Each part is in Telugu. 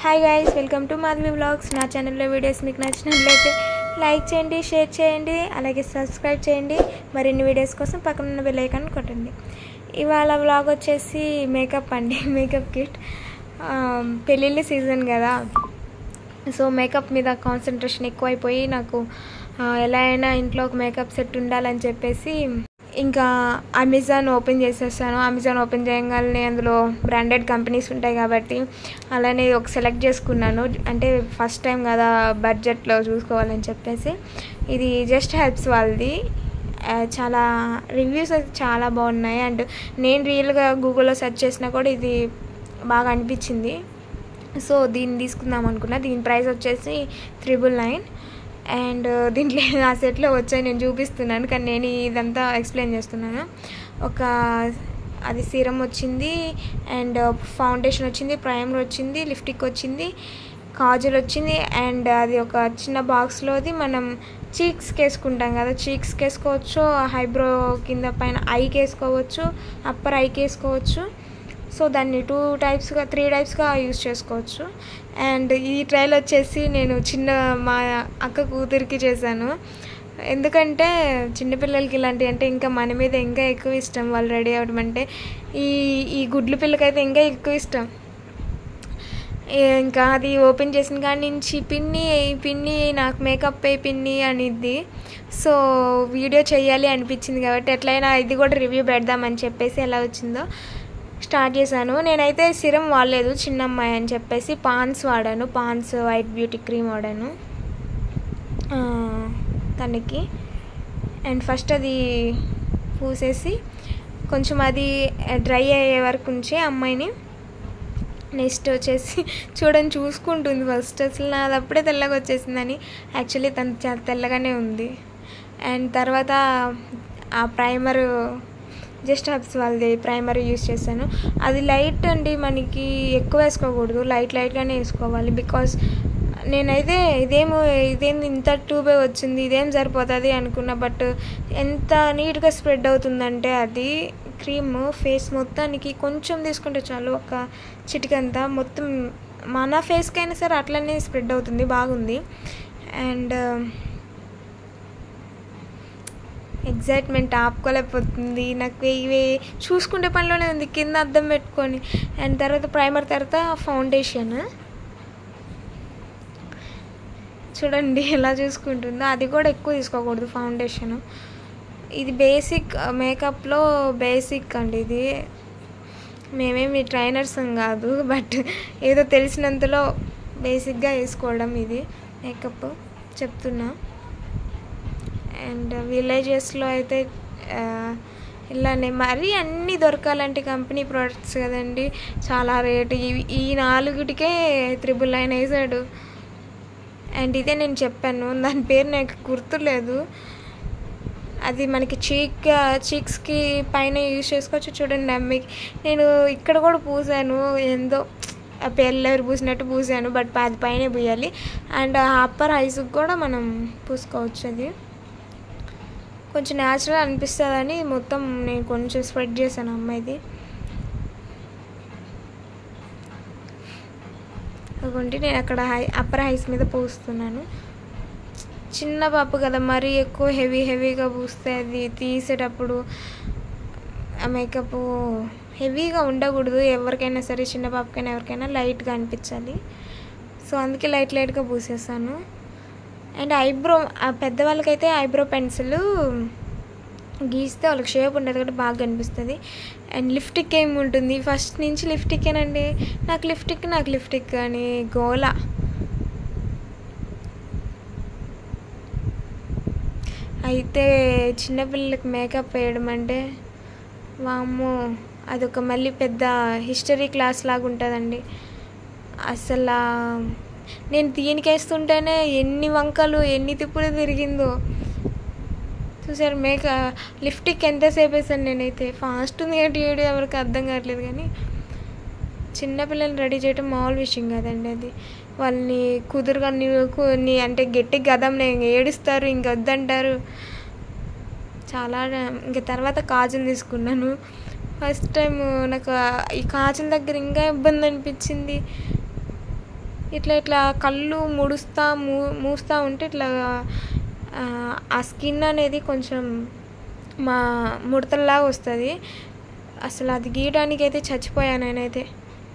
Hi guys, welcome to Madhavi vlogs. నా ఛానల్లో వీడియోస్ మీకు నచ్చినట్లయితే లైక్ చేయండి, షేర్ చేయండి, అలాగే సబ్స్క్రైబ్ చేయండి. మరిన్ని వీడియోస్ కోసం పక్కన ఉన్న బెల్ ఐకాన్ కొట్టండి. ఇవాళ వ్లాగ్ వచ్చేసి మేకప్ అండి, మేకప్ కిట్. పెళ్ళిళ్ళ సీజన్ కదా, సో మేకప్ మీద కాన్సన్ట్రేషన్ ఎక్కువైపోయి నాకు ఎలా అయినా ఇంట్లో ఒక మేకప్ సెట్ ఉండాలని చెప్పేసి ఇంకా అమెజాన్ ఓపెన్ చేసేసాను. అమెజాన్ ఓపెన్ చేయగానే అందులో బ్రాండెడ్ కంపెనీస్ ఉంటాయి కాబట్టి అలానే ఒక సెలెక్ట్ చేసుకున్నాను. అంటే ఫస్ట్ టైం కదా, బడ్జెట్లో చూసుకోవాలని చెప్పేసి. ఇది జస్ట్ హెల్ప్స్ వాళ్ళది. చాలా రివ్యూస్ అయితే చాలా బాగున్నాయి. అండ్ నేను రియల్గా గూగుల్లో సెర్చ్ చేసినా కూడా ఇది బాగా అనిపించింది. సో దీన్ని తీసుకుందాం అనుకున్నా. దీని ప్రైస్ వచ్చేసి 999. అండ్ దీంట్లో ఆ సెట్లో వచ్చాయి, నేను చూపిస్తున్నాను కానీ నేను ఇదంతా ఎక్స్ప్లెయిన్ చేస్తున్నాను. అది సీరం వచ్చింది, అండ్ ఫౌండేషన్ వచ్చింది, ప్రైమర్ వచ్చింది, లిప్స్టిక్ వచ్చింది, కాజల్ వచ్చింది. అండ్ అది ఒక చిన్న బాక్స్లోది మనం చీక్స్కి వేసుకుంటాం కదా, చీక్స్కి వేసుకోవచ్చు, ఐబ్రో కింద పైన ఐకి వేసుకోవచ్చు, అప్పర్ ఐకి వేసుకోవచ్చు. సో దాన్ని 3 టైప్స్గా యూజ్ చేసుకోవచ్చు. అండ్ ఈ ట్రయల్ వచ్చేసి నేను మా అక్క కూతురికి చేశాను. ఎందుకంటే చిన్నపిల్లలకి ఇలాంటివి అంటే ఇంకా మన మీద ఇంకా ఎక్కువ ఇష్టం. వాళ్ళు రెడీ అవ్వడం అంటే ఈ గుడ్లు పిల్లకైతే ఇంకా ఎక్కువ ఇష్టం. ఇంకా అది ఓపెన్ చేసిన కాడి నుంచి పిన్ని నాకు మేకప్ పిన్ని అనిద్ది. సో వీడియో చేయాలి అనిపించింది కాబట్టి ఎట్లయినా ఇది కూడా రివ్యూ పెడదామని చెప్పేసి ఎలా వచ్చిందో స్టార్ట్ చేశాను. నేనైతే సిరం వాడలేదు, చిన్న అమ్మాయి అని చెప్పేసి పాన్స్ వాడాను. పాన్స్ వైట్ బ్యూటీ క్రీమ్ వాడాను తనకి. అండ్ ఫస్ట్ అది పూసేసి కొంచెం అది డ్రై అయ్యే వరకు ఉంచి అమ్మాయిని. నెక్స్ట్ వచ్చేసి చూసుకుంటుంది ఫస్ట్. అసలు నాది అప్పుడే తెల్లగా వచ్చేసిందని. యాక్చువల్లీ తను చాలా తెల్లగానే ఉంది. అండ్ తర్వాత ఆ ప్రైమర్ జస్ట్ హబ్స్ వాళ్ళది ప్రైమర్ యూజ్ చేశాను. అది లైట్ అండి, మనకి ఎక్కువ వేసుకోకూడదు, లైట్గానే వేసుకోవాలి. బికాస్ నేనైతే ఇదేం ఇంత ట్యూబే వచ్చింది, ఇదేం సరిపోతుంది అనుకున్నా. బట్ ఎంత నీట్గా స్ప్రెడ్ అవుతుందంటే అది క్రీమ్ ఫేస్ మొత్తానికి కొంచెం తీసుకుంటే చాలు, ఒక చిటికంతా మొత్తం మన ఫేస్కి అయినా సరే అట్లనే స్ప్రెడ్ అవుతుంది, బాగుంది. అండ్ ఎగ్జైట్మెంట్ ఆపుకోలేకపోతుంది నాకు. ఇవి చూసుకుంటే పనిలోనే ఉంది, కింద అద్దం పెట్టుకొని. అండ్ తర్వాత ప్రైమర్, తర్వాత ఫౌండేషన్ చూడండి ఎలా చూసుకుంటుందో. అది కూడా ఎక్కువ తీసుకోకూడదు ఫౌండేషన్. ఇది బేసిక్ మేకప్లో బేసిక్ అండి. ఇది మేమేమి ట్రైనర్స్ కాదు, బట్ ఏదో తెలిసినంతలో బేసిక్గా వేసుకోవడం ఇది మేకప్ చెప్తున్నా. అండ్ విలేజెస్లో అయితే ఇలానే మరీ అన్నీ దొరకాలంటే కంపెనీ ప్రోడక్ట్స్ కదండి, చాలా రేటు. ఈ 4కే 999 వేసాడు. అండ్ ఇదే నేను చెప్పాను, దాని పేరు నాకు గుర్తులేదు. అది మనకి చీక్స్కి పైన యూజ్ చేసుకోవచ్చు. చూడండి అమ్మాయికి నేను ఇక్కడ కూడా పూసాను, ఏందో పెళ్ళెవరు పూసినట్టు పూసాను, బట్ అది పైన పూయాలి. అండ్ అప్పర్ ఐస్కి కూడా మనం పూసుకోవచ్చు. అది కొంచెం న్యాచురల్ అనిపిస్తుందని మొత్తం నేను కొంచెం స్ప్రెడ్ చేశాను అమ్మాయిది. అనుకుంటే నేను అక్కడ అప్పర్ ఐస్ మీద పూస్తున్నాను. చిన్న పాప కదా, మరీ ఎక్కువ హెవీగా పూస్తే అది తీసేటప్పుడు ఆ మేకప్ హెవీగా ఉండకూడదు. ఎవరికైనా సరే, చిన్న పాపకైనా ఎవరికైనా లైట్గా అనిపించాలి. సో అందుకే లైట్గా పూసేసాను. అండ్ ఐబ్రో, పెద్దవాళ్ళకైతే ఐబ్రో పెన్సిల్ గీస్తే వాళ్ళకి షేప్ ఉండదు కాబట్టి బాగా కనిపిస్తుంది. అండ్ లిప్స్టిక్ ఏమి ఉంటుంది, ఫస్ట్ నుంచి లిప్స్టిక్కేనండి. నాకు లిప్స్టిక్ అని గోల. అయితే చిన్నపిల్లలకి మేకప్ వేయడం అంటే వామ్మో, అదొక మళ్ళీ పెద్ద హిస్టరీ క్లాస్ లాగా ఉంటుందండి. అసలు నేను దీనికి వేస్తుంటేనే ఎన్ని వంకలు, ఎన్ని తిప్పులు తిరిగిందో చూసారు. లిప్స్టిక్ ఎంతసేపు వేసాను నేనైతే. ఫాస్ట్ ఉంది కాబట్టి వీడియో ఎవరికి అర్థం కావట్లేదు, కానీ చిన్నపిల్లల్ని రెడీ చేయడం మామూలు విషయం కాదండి. అది వాళ్ళని కుదురుగా అంటే గట్టిగా గదం ఏడుస్తారు, ఇంకొద్దంటారు చాలా. ఇంక తర్వాత కాజల్ తీసుకున్నాను. ఫస్ట్ టైం నాకు ఈ కాజల్ దగ్గర ఇంకా ఇబ్బంది అనిపించింది. ఇట్లా ఇట్లా కళ్ళు మూస్తూ ఉంటే ఇట్లా ఆ స్కిన్ అనేది కొంచెం ముడతల్లాగా వస్తుంది. అసలు అది గీయడానికి అయితే చచ్చిపోయాను నేనైతే.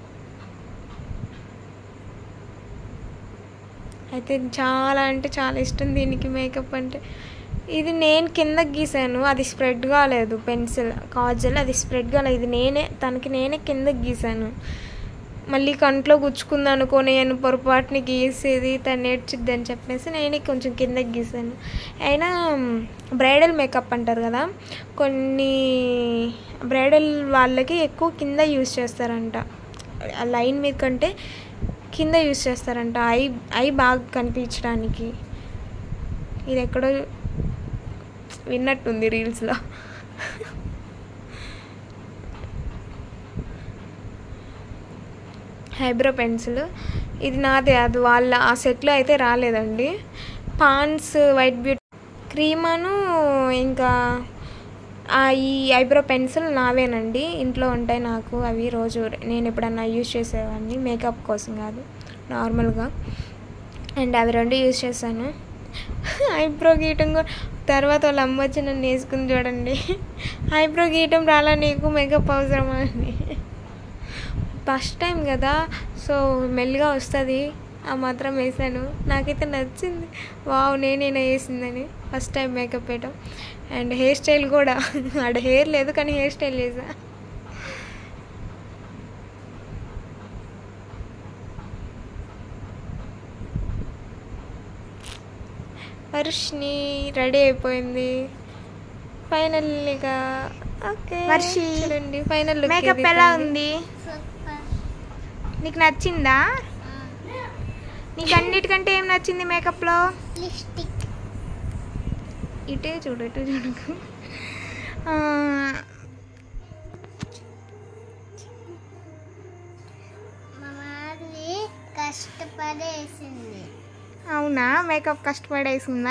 అయితే చాలా అంటే చాలా ఇష్టం దీనికి మేకప్ అంటే. ఇది నేను కిందకి గీసాను, అది స్ప్రెడ్ కాలేదు. పెన్సిల్ కాజల్ అది స్ప్రెడ్ కాలేదు. తనకి నేనే కిందకి గీసాను. మళ్ళీ కంట్లో గుచ్చుకుంది అనుకో, నేను పొరపాటుని గీసేది తను నేర్చుద్ది అని చెప్పేసి నేనే కొంచెం కిందకి గీసాను. అయినా బ్రైడల్ మేకప్ అంటారు కదా, కొన్ని బ్రైడల్ వాళ్ళకి ఎక్కువ కింద యూజ్ చేస్తారంట. ఆ లైన్ మీద కంటే కింద యూజ్ చేస్తారంట, ఐ బాగా కనిపించడానికి. ఇది ఎక్కడో విన్నట్టుంది రీల్స్లో. ఐబ్రో పెన్సిల్ ఇది నాదే, అది వాళ్ళ ఆ సెట్లో అయితే రాలేదండి. పాండ్స్ వైట్ బ్యూటీ క్రీమను ఇంకా ఈ ఐబ్రో పెన్సిల్ నావేనండి, ఇంట్లో ఉంటాయి నాకు. అవి రోజు నేను ఎప్పుడన్నా యూజ్ చేసేవాడిని, మేకప్ కోసం కాదు, నార్మల్గా. అండ్ అవి 2 యూజ్ చేశాను. ఐబ్రో గీయటం కూడా తర్వాత వాళ్ళ అమ్మ వచ్చి నన్ను వేసుకుని చూడండి, ఐబ్రో గీయటం రాలా నీకు, మేకప్ అవసరమా అని. ఫస్ట్ టైం కదా, సో మెల్లిగా వస్తుంది, ఆ మాత్రం వేసాను. నాకైతే నచ్చింది, వావ్ నేనేనా వేసిందని. ఫస్ట్ టైం మేకప్ వేయటం. అండ్ హెయిర్ స్టైల్ కూడా, ఆడ హెయిర్ లేదు కానీ హెయిర్ స్టైల్ చేసా. వర్షిని రెడీ అయిపోయింది ఫైనల్గా. ఓకే వర్షి చూడండి ఫైనల్ మేకప్ ఎలా ఉంది, నీకు నచ్చిందా? నీకు అన్నిటికంటే ఏం నచ్చింది మేకప్లో? లిప్స్టిక్. ఇటే చూడు, ఇటు చూడకు. కష్టపడేసింది. అవునా, మేకప్ కష్టపడేసిందా?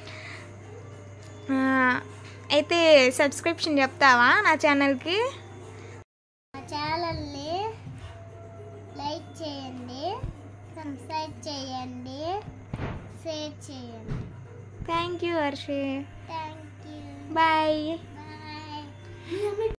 అయితే సబ్స్క్రిప్షన్ చెప్తావా నా ఛానల్కి? నా ఛానల్ని లైక్ చేయండి, సబ్స్క్రైబ్ చేయండి, షేర్ చేయండి. Thank you Harshi. Thank you. Bye. Bye.